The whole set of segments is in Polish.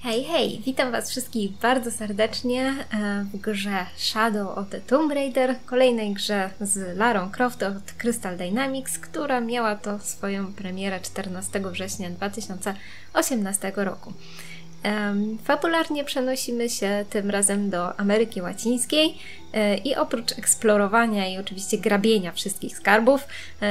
Hej, hej! Witam Was wszystkich bardzo serdecznie w grze Shadow of the Tomb Raider, kolejnej grze z Larą Croft od Crystal Dynamics, która miała to swoją premierę 14 września 2018 roku. Fabularnie przenosimy się tym razem do Ameryki Łacińskiej i oprócz eksplorowania i oczywiście grabienia wszystkich skarbów,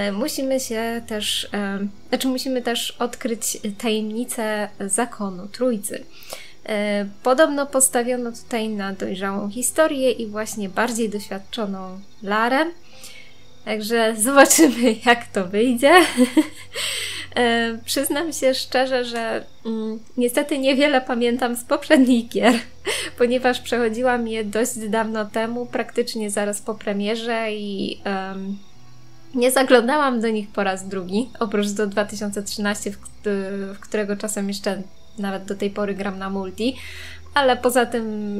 musimy też odkryć tajemnicę zakonu Trójcy. Podobno postawiono tutaj na dojrzałą historię i właśnie bardziej doświadczoną Larę. Także zobaczymy, jak to wyjdzie. Przyznam się szczerze, że niestety niewiele pamiętam z poprzednich gier, ponieważ przechodziłam je dość dawno temu, praktycznie zaraz po premierze i nie zaglądałam do nich po raz drugi, oprócz do 2013, w którego czasem jeszcze nawet do tej pory gram na multi, ale poza tym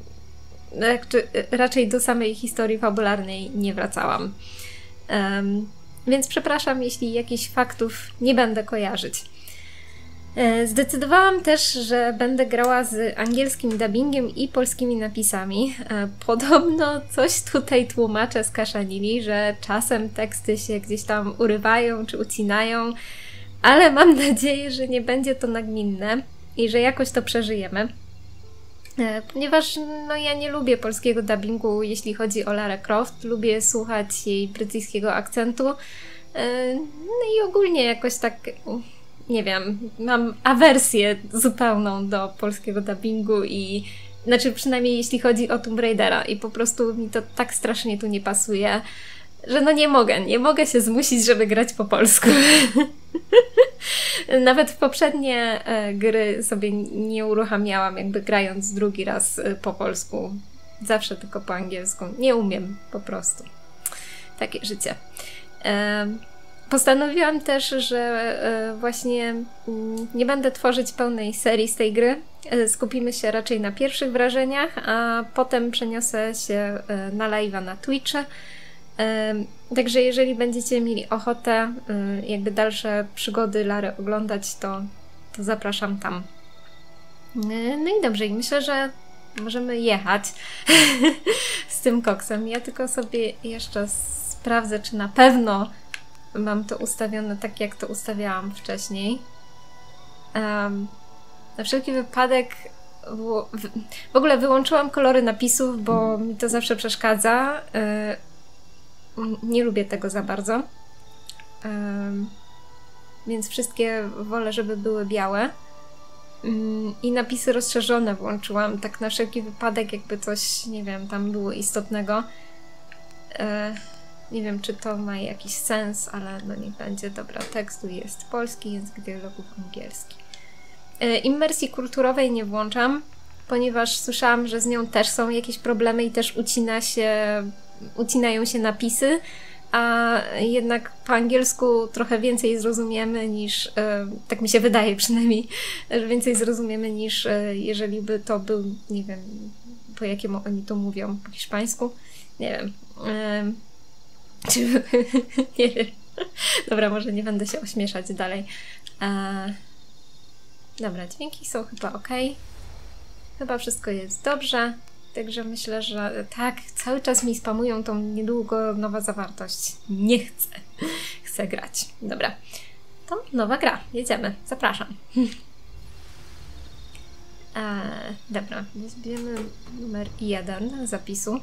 raczej do samej historii fabularnej nie wracałam. Więc przepraszam, jeśli jakichś faktów nie będę kojarzyć. Zdecydowałam też, że będę grała z angielskim dubbingiem i polskimi napisami. Podobno coś tutaj tłumacze skaszanili, że czasem teksty się gdzieś tam urywają czy ucinają, ale mam nadzieję, że nie będzie to nagminne i że jakoś to przeżyjemy. Ponieważ ja nie lubię polskiego dubbingu, jeśli chodzi o Larę Croft. Lubię słuchać jej brytyjskiego akcentu. No i ogólnie jakoś tak, nie wiem, mam awersję zupełną do polskiego dubbingu i znaczy przynajmniej jeśli chodzi o Tomb Raidera i po prostu mi to tak strasznie tu nie pasuje, że nie mogę się zmusić, żeby grać po polsku. Nawet w poprzednie gry sobie nie uruchamiałam, jakby grając drugi raz po polsku. Zawsze tylko po angielsku. Nie umiem po prostu. Takie życie. Postanowiłam też, że właśnie nie będę tworzyć pełnej serii z tej gry. Skupimy się raczej na pierwszych wrażeniach, a potem przeniosę się na live'a na Twitcha. Także jeżeli będziecie mieli ochotę jakby dalsze przygody Lary oglądać, to zapraszam tam. No i dobrze, i myślę, że możemy jechać z tym koksem. Ja tylko sobie jeszcze sprawdzę, czy na pewno mam to ustawione tak, jak to ustawiałam wcześniej. Na wszelki wypadek w ogóle wyłączyłam kolory napisów, bo mi to zawsze przeszkadza. Nie lubię tego za bardzo. Więc wszystkie wolę, żeby były białe. I napisy rozszerzone włączyłam, tak na wszelki wypadek, jakby coś, nie wiem, tam było istotnego. Nie wiem, czy to ma jakiś sens, ale no niech będzie. Dobra, tekstu jest polski, język dialogów angielski. Immersji kulturowej nie włączam, ponieważ słyszałam, że z nią też są jakieś problemy i też ucinają się napisy, a jednak po angielsku trochę więcej zrozumiemy niż, tak mi się wydaje przynajmniej, że więcej zrozumiemy niż jeżeli by to był, nie wiem, po jakiemu oni to mówią, po hiszpańsku, nie wiem. Nie wiem. Dobra, może nie będę się ośmieszać dalej. Dobra, dźwięki są chyba ok. Chyba wszystko jest dobrze. Także myślę, że tak, cały czas mi spamują tą niedługo nowa zawartość. Nie chcę. Chcę grać. Dobra. To nowa gra. Jedziemy. Zapraszam. Dobra. Weźmiemy numer 1 zapisu.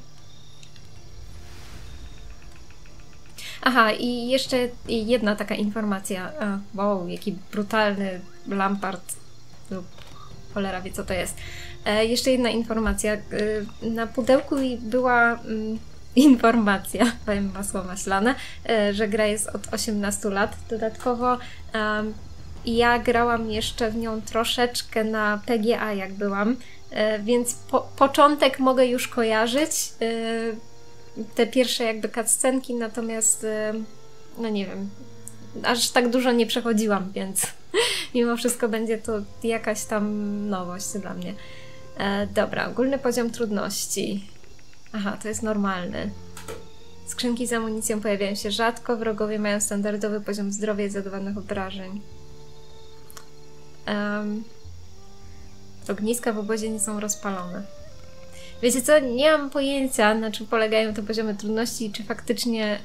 Aha, i jeszcze jedna taka informacja. Wow, jaki brutalny Lampard lub cholera wie, co to jest. Jeszcze jedna informacja. Na pudełku była informacja, powiem masło maślane, że gra jest od 18 lat. Dodatkowo ja grałam jeszcze w nią troszeczkę na PGA, jak byłam, więc początek mogę już kojarzyć. Te pierwsze jakby cutscenki, natomiast no nie wiem, aż tak dużo nie przechodziłam, więc mimo wszystko będzie to jakaś tam nowość dla mnie. Dobra, ogólny poziom trudności. Aha, to jest normalny. Skrzynki z amunicją pojawiają się rzadko, wrogowie mają standardowy poziom zdrowia i zadawanych obrażeń. Ogniska w obozie nie są rozpalone. Wiecie co? Nie mam pojęcia, na czym polegają te poziomy trudności i czy faktycznie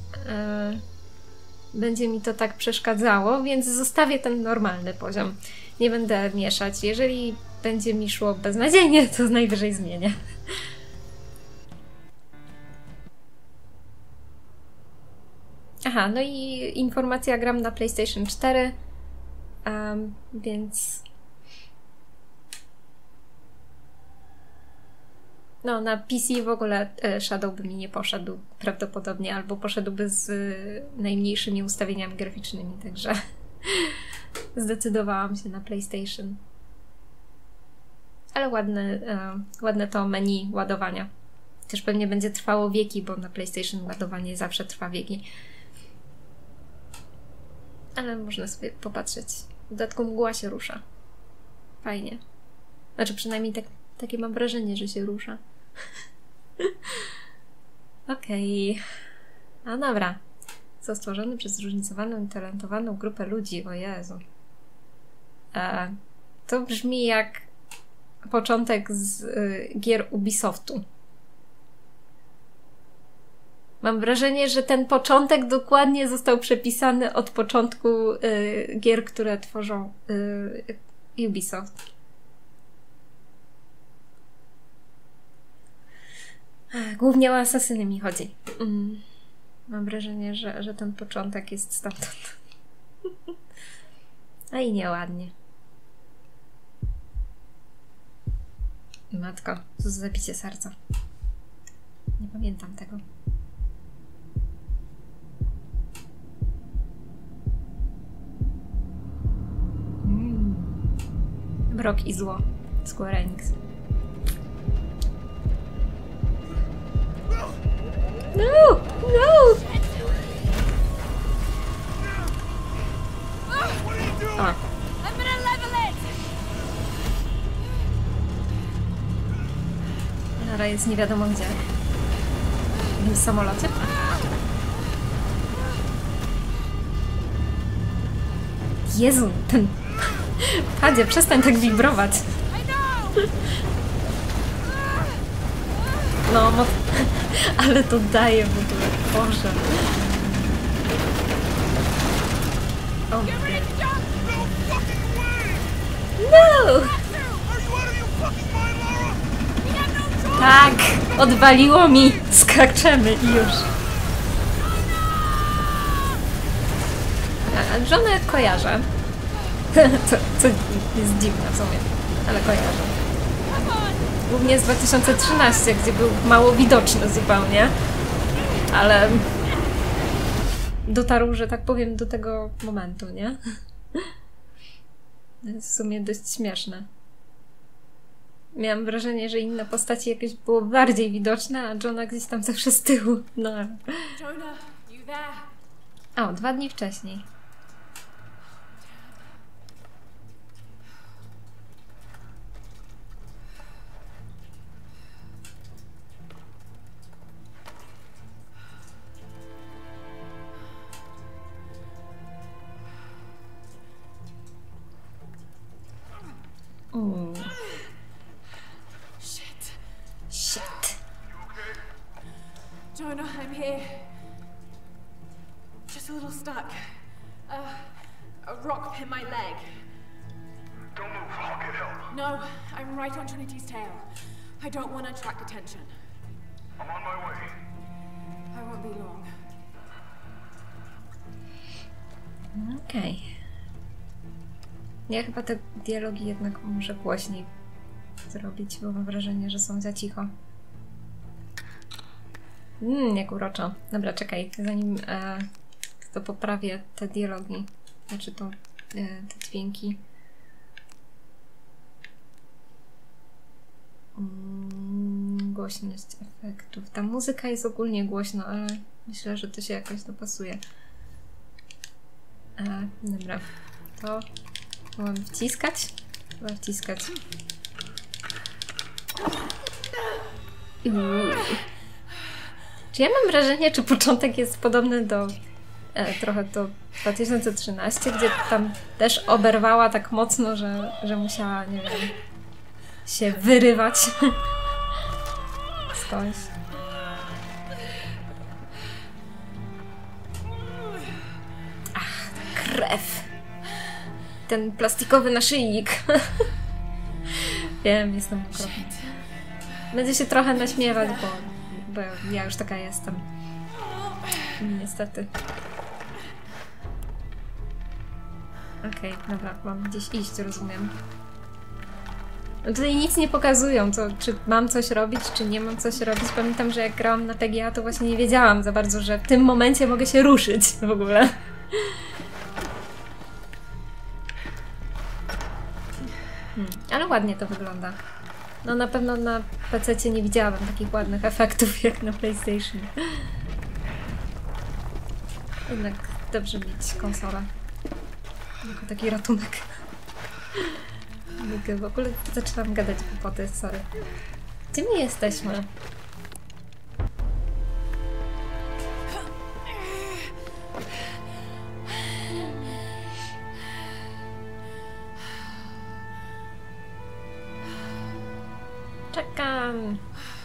będzie mi to tak przeszkadzało, więc zostawię ten normalny poziom. Nie będę mieszać. Jeżeli będzie mi szło beznadziejnie, to najwyżej zmienię. Aha, no i informacja, gram na PlayStation 4, więc... No, na PC w ogóle Shadow by mi nie poszedł prawdopodobnie, albo poszedłby z najmniejszymi ustawieniami graficznymi, także zdecydowałam się na PlayStation. Ale ładne to menu ładowania. Też pewnie będzie trwało wieki, bo na PlayStation ładowanie zawsze trwa wieki. Ale można sobie popatrzeć. W dodatku mgła się rusza. Fajnie. Znaczy przynajmniej takie mam wrażenie, że się rusza. Okej. No dobra. Został stworzony przez zróżnicowaną i talentowaną grupę ludzi. O Jezu. To brzmi jak początek z gier Ubisoftu. Mam wrażenie, że ten początek dokładnie został przepisany od początku gier, które tworzą Ubisoft. Głównie o asasyny mi chodzi. Mam wrażenie, że ten początek jest stamtąd. A i nieładnie. Matko, co za zabicie serca. Nie pamiętam tego. Mrok i zło. Square Enix. No! No! O. Lara jest nie wiadomo gdzie. W jakimś samolocie? Jezu, ten... Padzie, przestań tak wibrować. No, ale to daje w ogóle. Boże. O. No! Tak! Odwaliło mi! Skaczemy i już. A żonę kojarzę. Co jest dziwne w sumie, ale kojarzę. Głównie z 2013, gdzie był mało widoczny zupełnie, ale dotarł, że tak powiem, do tego momentu, nie? To jest w sumie dość śmieszne. Miałam wrażenie, że inne postaci jakieś było bardziej widoczne, a Johna gdzieś tam zawsze z tyłu. No. O, 2 dni wcześniej. Shit. Jonah, I'm here. Just a little stuck. A rock hit my leg. Don't move, I'll get help. No, I'm right on Trinity's tail. I don't want to attract attention. I'm on my way. I won't be long. Okej. Ja chyba te dialogi jednak muszę głośniej zrobić, bo mam wrażenie, że są za cicho. Jak uroczo. Dobra, czekaj, zanim to poprawię te dialogi, znaczy te dźwięki. Głośność efektów. Ta muzyka jest ogólnie głośno, ale myślę, że to się jakoś dopasuje. Dobra, to mam wciskać? Chyba wciskać. Czy ja mam wrażenie, czy początek jest podobny do trochę do 2013, gdzie tam też oberwała tak mocno, że musiała, nie wiem, się wyrywać skądś. Ach, krew. Ten plastikowy naszyjnik. Wiem, jestem okropna. Będę się trochę naśmiewać, bo ja już taka jestem. Niestety. Okej, dobra, mam gdzieś iść, rozumiem. No tutaj nic nie pokazują, czy mam coś robić, czy nie mam coś robić. Pamiętam, że jak grałam na PGA, to właśnie nie wiedziałam za bardzo, że w tym momencie mogę się ruszyć w ogóle. Ale ładnie to wygląda. No na pewno na PC-cie nie widziałam takich ładnych efektów jak na PlayStation. Jednak dobrze mieć konsolę. Jako taki ratunek. W ogóle zaczynam gadać głupoty, sorry. Gdzie my jesteśmy? Czekam.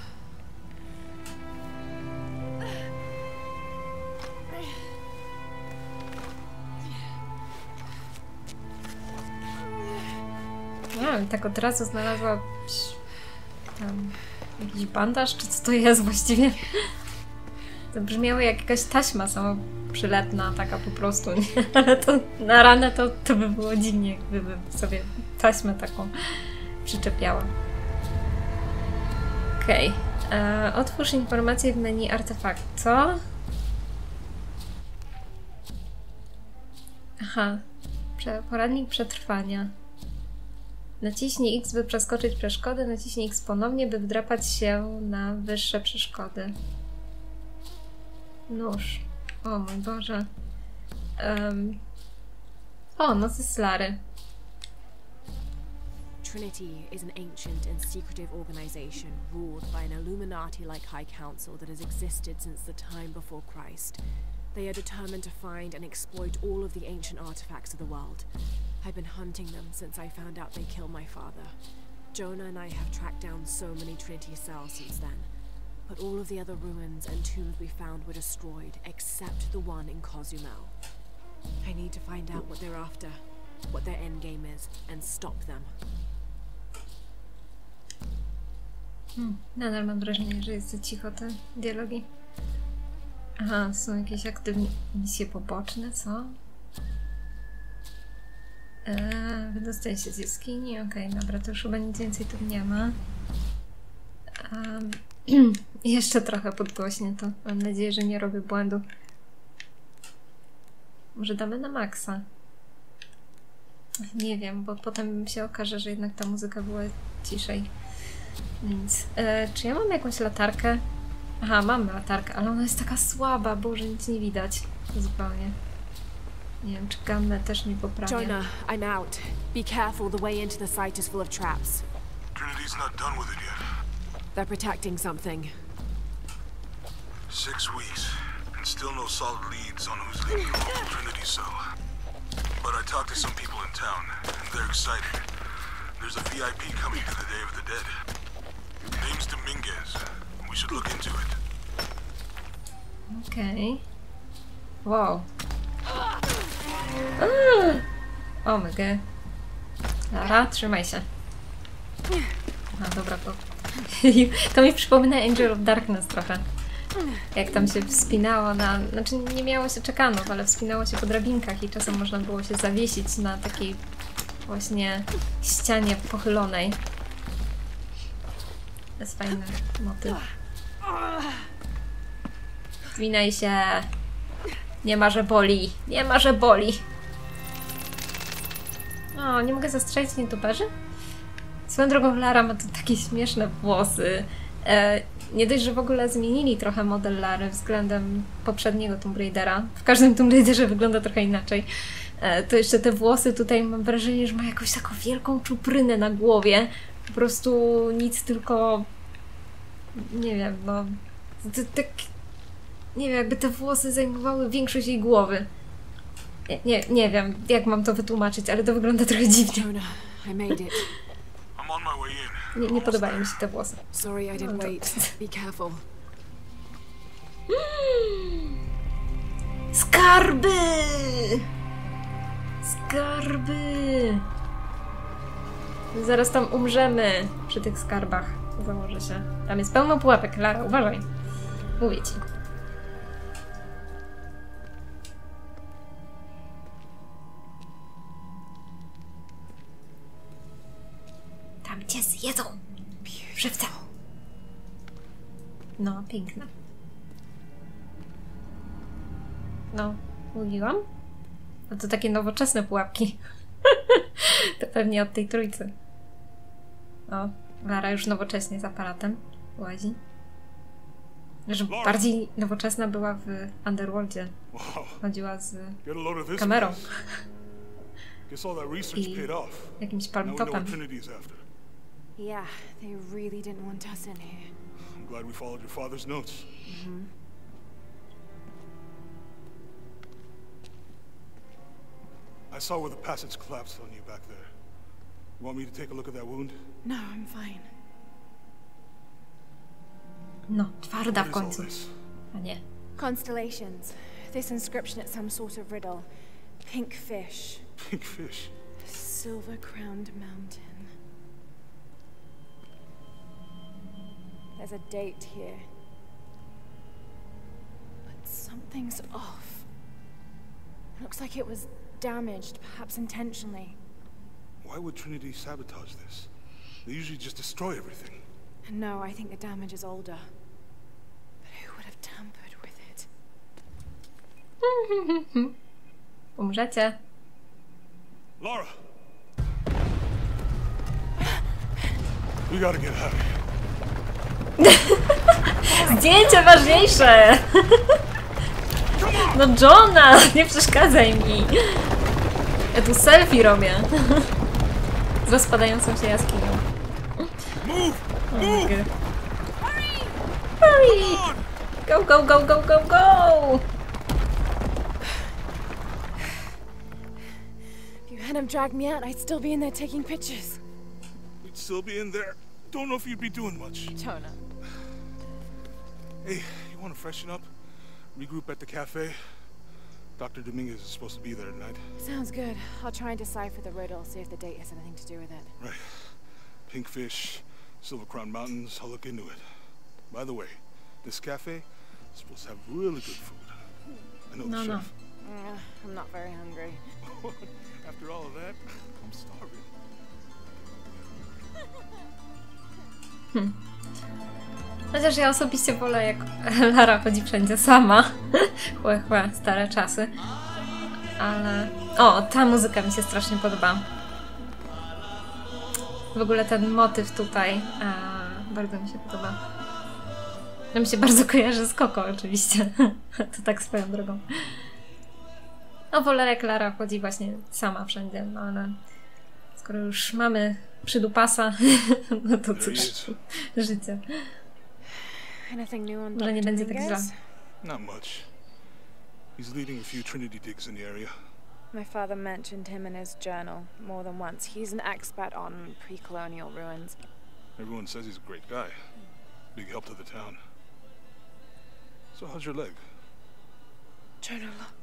No, i tak od razu znalazła tam jakiś bandaż, czy co to jest właściwie? To brzmiało jak jakaś taśma samoprzylepna, taka po prostu, nie? Ale to na ranę to by było dziwnie, gdyby sobie taśmę taką przyczepiała. Okej. Otwórz informację w menu artefakt. Co? Aha. Poradnik przetrwania. Naciśnij X, by przeskoczyć przeszkodę, naciśnij X ponownie, by wdrapać się na wyższe przeszkody. Nóż. O mój Boże. O, no ze Slary. Trinity is an ancient and secretive organization ruled by an Illuminati-like High Council that has existed since the time before Christ. They are determined to find and exploit all of the ancient artifacts of the world. I've been hunting them since I found out they killed my father. Jonah and I have tracked down so many Trinity cells since then. But all of the other ruins and tombs we found were destroyed, except the one in Cozumel. I need to find out what they're after, what their endgame is, and stop them. Nadal mam wrażenie, że jest za cicho te dialogi. Aha, są jakieś aktywne misje poboczne, co? Wydostaję się z jaskini, okej, dobra, to już chyba nic więcej tu nie ma. Jeszcze trochę podgłośnie to. Mam nadzieję, że nie robię błędu. Może damy na maksa? Nie wiem, bo potem się okaże, że jednak ta muzyka była ciszej. Nic. Czy ja mam jakąś latarkę? Aha, mam latarkę, ale ona jest taka słaba, Boże, nic nie widać. Zupełnie. Nie wiem, czy gammę też mi poprawia. Jonah, I'm out. Be careful, the way into the site is full of traps. Trinity's not done with it yet. They're protecting something. 6 weeks, and still no solid leads on who's leading the local Trinity cell. But I talked to some people in town, and they're excited. There's a VIP coming to the Day of the Dead. Name's Dominguez. We should look into it. Okej. Wow. O my god. Lara, trzymaj się. A dobra, to mi przypomina Angel of Darkness trochę. Jak tam się wspinało na... Znaczy nie miało się czekanów, ale wspinało się po drabinkach i czasem można było się zawiesić na takiej właśnie ścianie pochylonej. To jest fajny motyw. Zwinaj się. Nie ma, że boli. Nie ma, że boli. O, nie mogę zastrzelić nietoperzy? Swoją drogą Lara ma tu takie śmieszne włosy. Nie dość, że w ogóle zmienili trochę model Lary względem poprzedniego Tomb Raidera. W każdym Tomb Raiderze wygląda trochę inaczej. To jeszcze te włosy tutaj mam wrażenie, że ma jakąś taką wielką czuprynę na głowie. Po prostu nic, tylko... Nie wiem, no... Tak... Nie wiem, jakby te włosy zajmowały większość jej głowy. Nie wiem, jak mam to wytłumaczyć, ale to wygląda trochę dziwnie. Jonah, I made it. I'm on my way in. Nie podobają mi się te włosy. Sorry I didn't wait. Be careful. Skarby! Skarby! Zaraz tam umrzemy przy tych skarbach. Założę się. Tam jest pełno pułapek. Lara, uważaj. Mówię ci. Tam cię zjedzą. Żywca. No, piękne. No, mówiłam? No to takie nowoczesne pułapki. To pewnie od tej trójcy. O, Lara już nowocześnie z aparatem łazi. Że bardziej nowoczesna była w Underworldzie. Chodziła z kamerą. I jakimś palmtopem. Yeah, they really didn't want us in here. I'm glad we followed your father's notes. I saw where the passage collapsed on you back there. You want me to take a look at that wound? No, I'm fine. No, twarda w What is all końcu. this? A nie. Constellations. This inscription is some sort of riddle. Pink fish. Pink fish. Silver-crowned mountain. There's a date here. But something's off. It looks like it was damaged, perhaps intentionally. Why would Trinity sabotage this? They usually just destroy everything. No, I think the damage is older. But who would have tampered with it? Umrzecie. Lara! We gotta get out of here. Zdjęcie ważniejsze! No Johna! Nie przeszkadzaj mi! Ja tu selfie robię. Z rozpadającą się jaskinią. Move! Hurry! Go, go, go, go, go, go! If you hadn't dragged me out, I'd still be in there taking pictures. We'd still be in there. Don't know if you'd be doing much. Jonah. Hey, you want to freshen up? Regroup at the cafe? Dr. Dominguez is supposed to be there tonight. Sounds good. I'll try and decipher the riddle, see if the date has anything to do with it. Right. Pink fish, Silver Crown Mountains, I'll look into it. By the way, this cafe is supposed to have really good food. I know the chef. I'm not very hungry. After all of that, I'm starving. Chociaż ja osobiście wolę, jak Lara chodzi wszędzie sama. Chłe, chłe, stare czasy. Ale... O, ta muzyka mi się strasznie podoba. W ogóle ten motyw tutaj bardzo mi się podoba. No mi się bardzo kojarzy z Coco oczywiście. To tak swoją drogą. No wolę, jak Lara chodzi właśnie sama wszędzie, no ale skoro już mamy przydupasa, no to cóż, życie. Może nie będzie tak źle. Not much. He's leading a few Trinity digs in the area. My father mentioned him in his journal more than once. He's an expert on pre-colonial ruins. Everyone says he's a great guy. Big help to the town. So how's your leg? Jonah, look.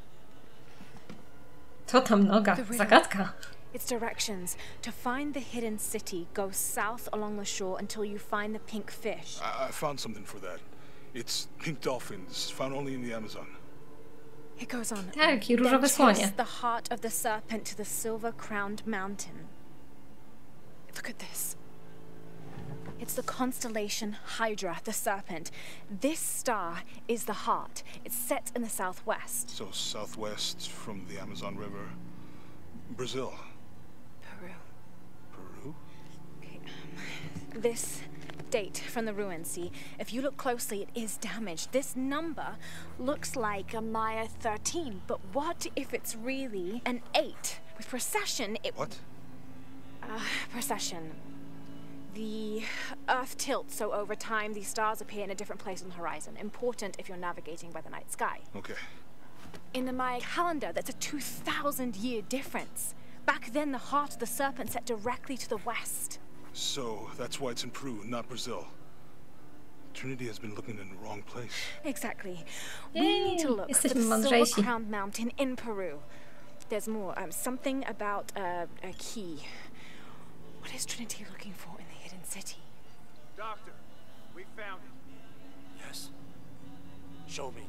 Co tam noga? Zagadka. Its directions. To find the hidden city, go south along the shore until you find the pink fish. I found something for that. It's pink dolphins, found only in the Amazon. It goes on. Tak, i różowe Then słonie. chase the heart of the serpent to the silver-crowned mountain. Look at this. It's the constellation Hydra, the serpent. This star is the heart. It's set in the southwest. So southwest from the Amazon River. Brazil. Peru. Peru? Okay. This date from the ruins, see? If you look closely, it is damaged. This number looks like a Maya 13, but what if it's really an 8? With precession, it... What? Precession. The Earth tilts, so over time, these stars appear in a different place on the horizon. Important if you're navigating by the night sky. Okay. In the Maya calendar, that's a 2,000-year difference. Back then, the heart of the serpent set directly to the west. So, that's why it's in Peru, not Brazil. Trinity has been looking in the wrong place. Exactly. We Yay, need to look for jesteśmy the Silver mądrzejsi. Crown Mountain in Peru. There's more. Something about a key. What is Trinity looking for in the hidden city? Doctor, we found it. Yes. Show me.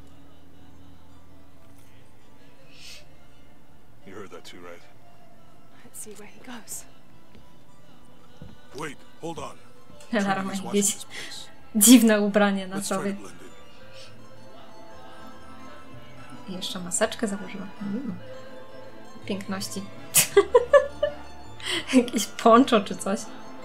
You heard that too, right? Let's see where he goes. Wait, hold on. Lara ma Trinity's watching jakieś this place. dziwne ubranie na Let's try to sobie. blend in. I jeszcze maseczkę założyła. Piękności. Jakieś poncho czy coś.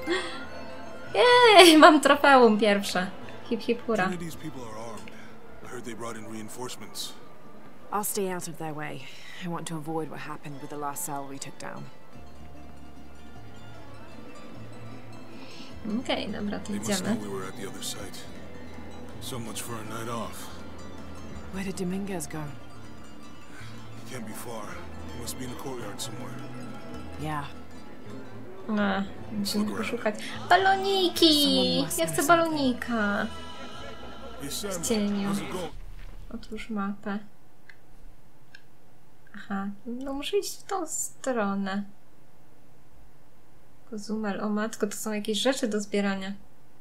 Jej, mam trofeum pierwsze. Hip hip hura. Trinity's people are armed. I heard they brought in reinforcements. I'll stay out of their way. I want to avoid what happened with the last cell we took down. Okej, dobra, to They must idziemy. know we were at the other site. So much for a night off. Where did Dominguez go? He can't be far. He must be in the courtyard somewhere. Yeah. A, musimy poszukać. Baloniki! Ja chcę balonika. Hey Sam, W cieniu. how's it going? Otwórz mapę. Aha, no muszę iść w tą stronę. Kozumel, o matko, to są jakieś rzeczy do zbierania.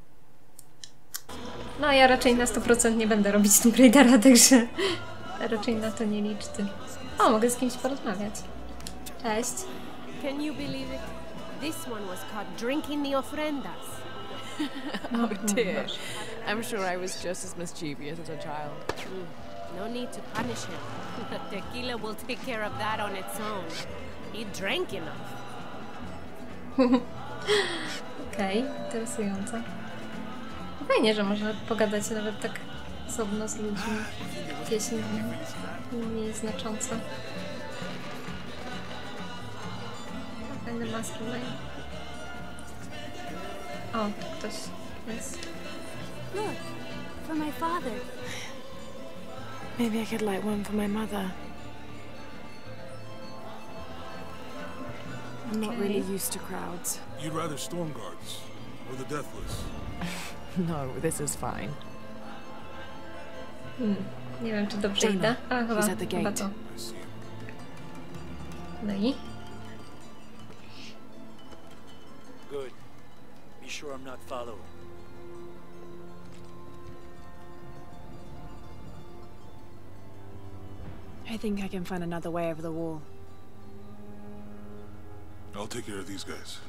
No ja raczej na 100% nie będę robić Tomb Raidera, także raczej na to nie liczę. O, mogę z kimś porozmawiać. Cześć. Can you believe it? This one was caught drinking the ofrendas. Oh dear. I'm sure I was just as mischievous as a child. No need to punish him. Tequila will take care of that on its own. He drank enough. Okej, interesujące. Fajnie, że można pogadać nawet tak osobno z ludźmi. Pieśń mniej znacząca. Fajny mastermind. O, tu ktoś jest. Look, for my father. Maybe I could light one for my mother. I'm not really used to crowds. You'd rather storm guards or the deathless? No, this is fine. Nie wiem, czy dobrze Jonah, idę. A, chyba, he's at the chyba gate. to. I see. No i? Good. Be sure I'm not following. I think I can find another way over the wall. I'll take care of these guys.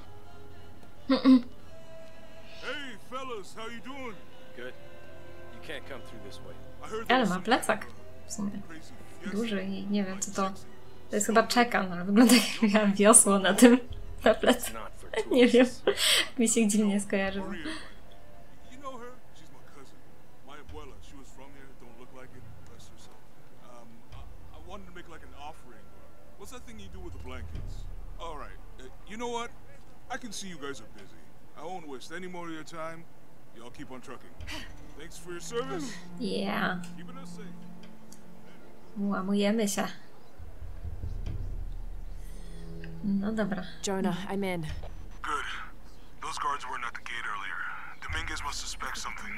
Hey, fellas, how you doing? Good. You can't come through this way. I heard Ale there ma was plecak. W sumie some crazy fiesta. duży i nie wiem, co to... To jest chyba czekan, ale wygląda jak miała wiosło na tym, na plecy. Not for Nie wiem. tourists. Mi się dziwnie skojarzyło. Maria, right? You know her? She's my cousin. My abuela. She was from here. Don't look like it. Bless herself. I wanted to make like an offering. What's that thing you do with the blankets? All right. You know what? I can see you guys are busy. I won't waste any more of your time. Y'all keep on trucking. Thanks for your service. Yeah. Keeping us safe. Łamujemy się. No dobra. Jonah, I'm in. Good. Those guards weren't at the gate earlier. Dominguez must suspect something.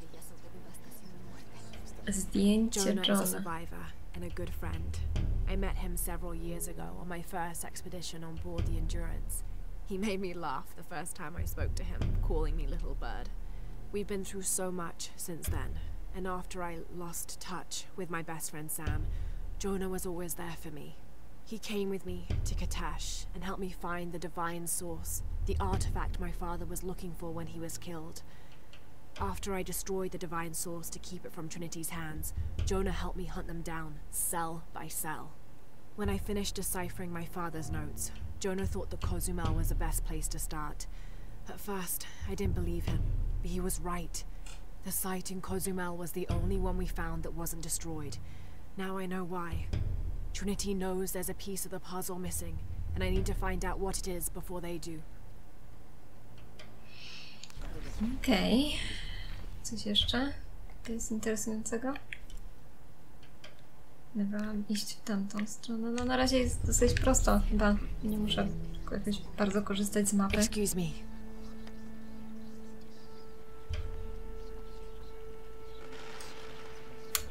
Zdjęcie Jonah is a Johna. survivor and a good friend. I met him several years ago on my first expedition on board the Endurance. He made me laugh the first time I spoke to him, calling me Little Bird. We've been through so much since then, and after I lost touch with my best friend Sam, Jonah was always there for me. He came with me to Katash and helped me find the divine source, the artifact my father was looking for when he was killed. After I destroyed the divine source to keep it from Trinity's hands, Jonah helped me hunt them down, cell by cell. When I finished deciphering my father's notes, Jonah thought that Cozumel was the best place to start. At first, I didn't believe him, but he was right. The site in Cozumel was the only one we found that wasn't destroyed. Now I know why. Trinity knows there's a piece of the puzzle missing, and I need to find out what it is before they do. Okej. Coś jeszcze? To jest interesującego? Miałam iść w tamtą stronę. No na razie jest dosyć prosto. Chyba nie muszę jakoś bardzo korzystać z mapy. Excuse me.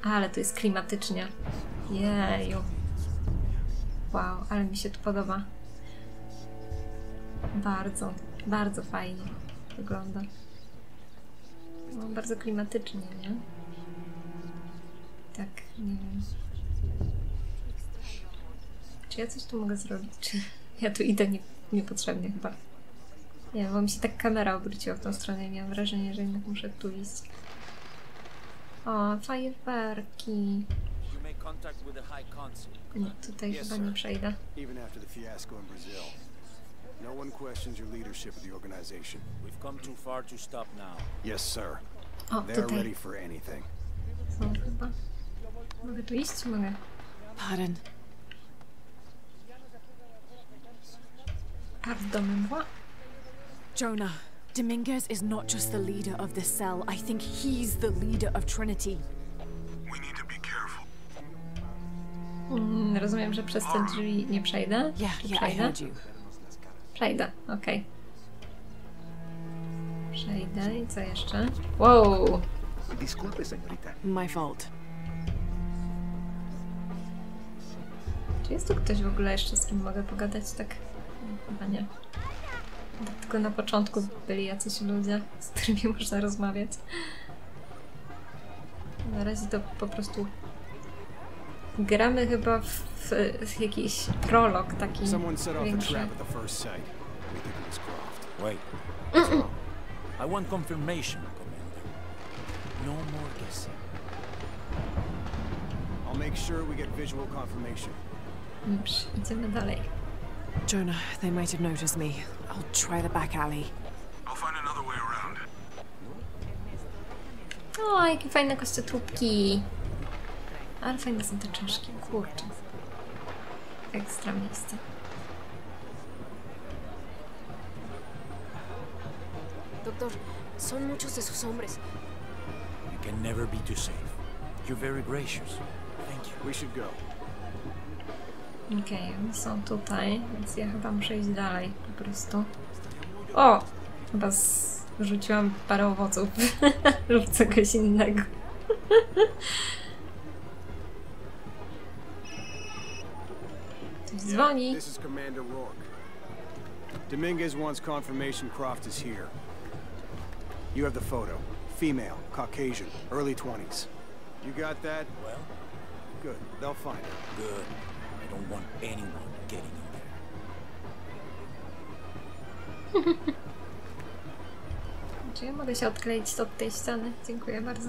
Ale tu jest klimatycznie. Jeju. Wow, ale mi się tu podoba. Bardzo, bardzo fajnie wygląda. No, bardzo klimatycznie, nie? Tak, nie wiem. Czy ja coś tu mogę zrobić? Czy ja tu idę niepotrzebnie chyba? Nie, bo mi się tak kamera obróciła w tą stronę i miałam wrażenie, że jednak muszę tu iść. O, fajerwerki. Nie, tutaj chyba nie przejdę. No one questions your leadership of the organization. We've come too far to stop now. Yes, sir. O, They're tutaj. ready for anything. Są chyba. Mogę tu iść? Mogę. Pardon. Pardon moi. Jonah, Dominguez is not just the leader of this cell. I think he's the leader of Trinity. We need to be careful. Rozumiem, że przez te drzwi nie przejdę? Yeah, Czy I przejdę? heard you. Przejdę, okej. Przejdę i co jeszcze? Wow! Disculpe, señorita. My fault. Czy jest tu ktoś w ogóle jeszcze, z kim mogę pogadać? Tak? Chyba nie. Tylko na początku byli jacyś ludzie, z którymi można rozmawiać. Na razie to po prostu gramy chyba w jakiś prolog taki Someone set off a większy. trap at the first sight. We think it was Croft. Wait. I want confirmation, Commander. No more guessing. I'll make sure we get visual confirmation. Dobrze, idziemy dalej. Jonah, they might have noticed me. I'll try the back alley. I'll find another way around. O, jakie fajne kościotłupki. Ale fajne są te czaszki, kurczę. Ekstra miejsce. Doctor, son muchos de sus hombres. You can never be too safe. You're very gracious. Thank you. We should go. Okej, oni są tutaj, więc ja chyba muszę iść dalej po prostu. O! Chyba zrzuciłam parę owoców lub czegoś innego. Ktoś dzwoni. This is Commander Rourke. Dominguez wants confirmation Croft is here. You have the photo. Female, Caucasian, early 20s. You got that? Well, Good. They'll find her. good. I don't want anyone getting in there. Czy ja mogę się odkleić od tej ściany? Dziękuję bardzo.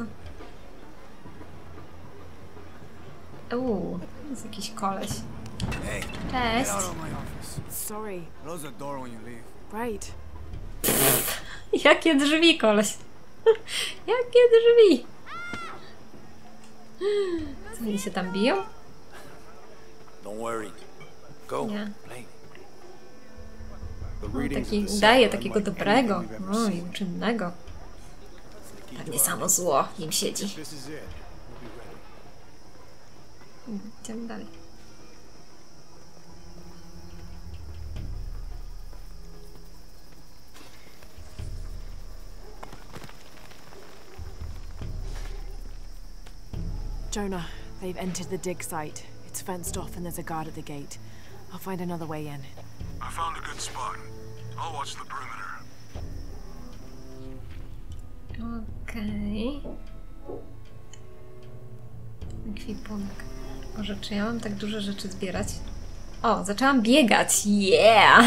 Jest jakiś koleś. Hey, Cześć! get out of my office. Sorry. Close the door when you leave. Right. Jakie drzwi, koleś! Jakie drzwi! Co, oni się tam biją? Don't worry. Go. Nie. Play. The O, readings taki, of the cell daje are takiego unlike dobrego, anything we've ever no seen. i uczynnego. Pewnie samo zło nim siedzi. This is it. We'll be ready. Idziemy dalej. Jonah, they've entered the dig site. It's fenced off and there's a guard at the gate. I'll find another way in. I found a good spot. I'll watch the perimeter. Okej. Ekwipunek. Boże, czy ja mam tak dużo rzeczy zbierać? O, zaczęłam biegać! Yeah!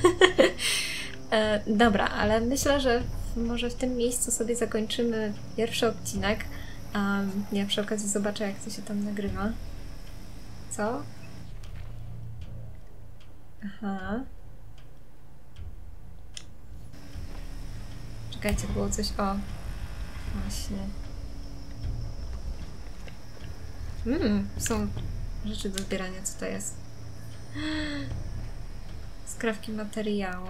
Dobra, ale myślę, że może w tym miejscu sobie zakończymy pierwszy odcinek. Ja przy okazji zobaczę, jak to się tam nagrywa. Co? Aha. Czekajcie, było coś o... Właśnie. Są rzeczy do zbierania. Co to jest? Skrawki materiału.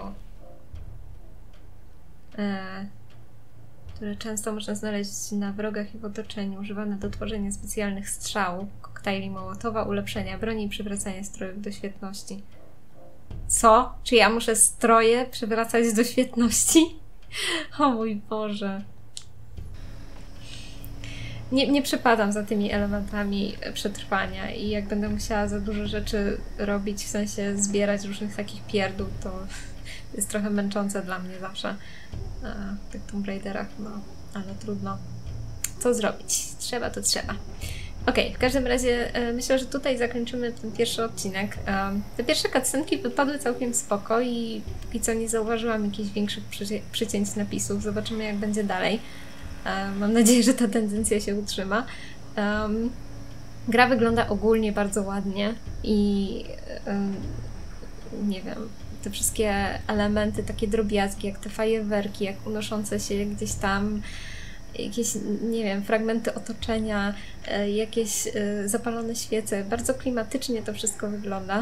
Które często można znaleźć na wrogach i w otoczeniu, używane do tworzenia specjalnych strzałów, koktajli Mołotowa, ulepszenia broni i przywracania strojów do świetności. Co? Czy ja muszę stroje przywracać do świetności? O mój Boże. nie przepadam za tymi elementami przetrwania i jak będę musiała za dużo rzeczy robić, w sensie zbierać różnych takich pierdół, to jest trochę męczące dla mnie zawsze w tych Tomb Raiderach, no ale trudno. Co zrobić? Trzeba to trzeba. Okej, w każdym razie myślę, że tutaj zakończymy ten pierwszy odcinek. Te pierwsze cutscenki wypadły całkiem spoko i póki co nie zauważyłam jakichś większych przycięć napisów. Zobaczymy, jak będzie dalej. Mam nadzieję, że ta tendencja się utrzyma. Gra wygląda ogólnie bardzo ładnie i nie wiem, te wszystkie elementy, takie drobiazgi, jak te fajerwerki, jak unoszące się gdzieś tam, jakieś, nie wiem, fragmenty otoczenia, jakieś zapalone świece. Bardzo klimatycznie to wszystko wygląda.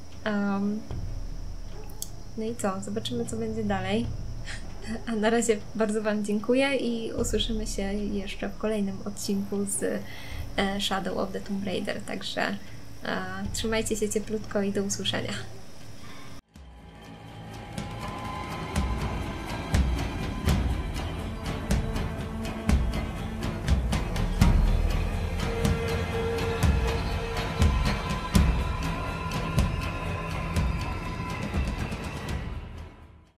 No i co? Zobaczymy, co będzie dalej. A na razie bardzo Wam dziękuję i usłyszymy się jeszcze w kolejnym odcinku z Shadow of the Tomb Raider. Także trzymajcie się cieplutko i do usłyszenia.